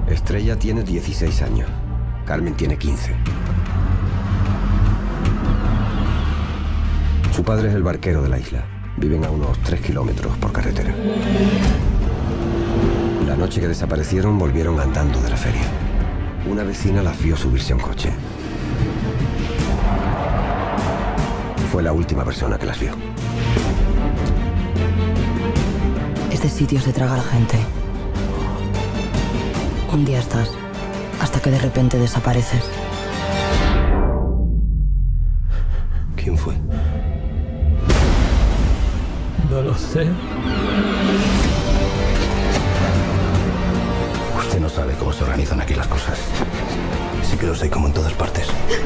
Estrella tiene 16 años. Carmen tiene 15. Su padre es el barquero de la isla. Viven a unos 3 kilómetros por carretera. La noche que desaparecieron volvieron andando de la feria. Una vecina las vio subirse a un coche. Fue la última persona que las vio. Este sitio se traga a la gente. Un día estás, hasta que de repente desapareces. ¿Quién fue? No lo sé. Usted no sabe cómo se organizan aquí las cosas. Sí que lo sé, como en todas partes.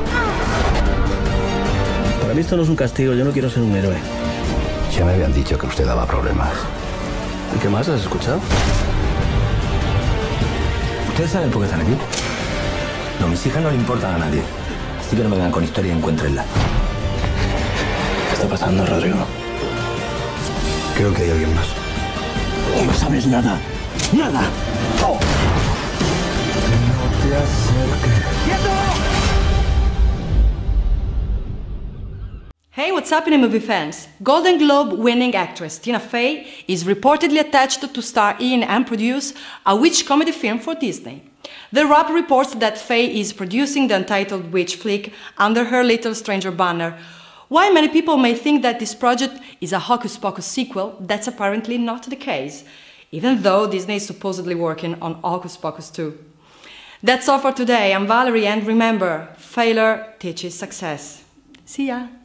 Para mí esto no es un castigo, yo no quiero ser un héroe. Ya me habían dicho que usted daba problemas. ¿Y qué más? ¿Has escuchado? ¿Ustedes saben por qué están aquí? No, mis hijas no le importan a nadie. Así que no me vengan con historia y encuéntrenla. ¿Qué está pasando, Rodrigo? Creo que hay alguien más. No sabes nada. ¡Nada! ¡Oh! No te acerques. Hey, what's happening, movie fans? Golden Globe winning actress Tina Fey is reportedly attached to star in and produce a witch comedy film for Disney. The Wrap reports that Fey is producing the untitled witch flick under her Little Stranger banner. While many people may think that this project is a Hocus Pocus sequel, that's apparently not the case, even though Disney is supposedly working on Hocus Pocus 2. That's all for today. I'm Valerie, and remember, failure teaches success. See ya!